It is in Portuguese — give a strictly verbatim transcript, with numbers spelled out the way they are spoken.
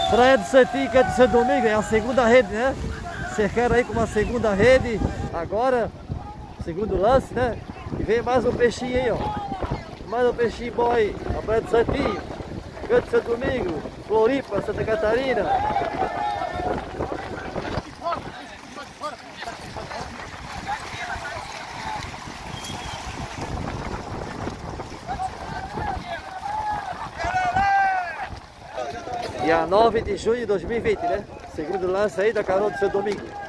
Praia do Santinho, que é de São Domingo, é a segunda rede, né? Cercaram aí com uma segunda rede, agora, segundo lance, né? E vem mais um peixinho aí, ó. Mais um peixinho bom aí, a Praia do Santinho, Canto de São Domingo, Floripa, Santa Catarina. Dia nove de junho de dois mil e vinte, né? Segundo lance aí da Canoa do São Domingo.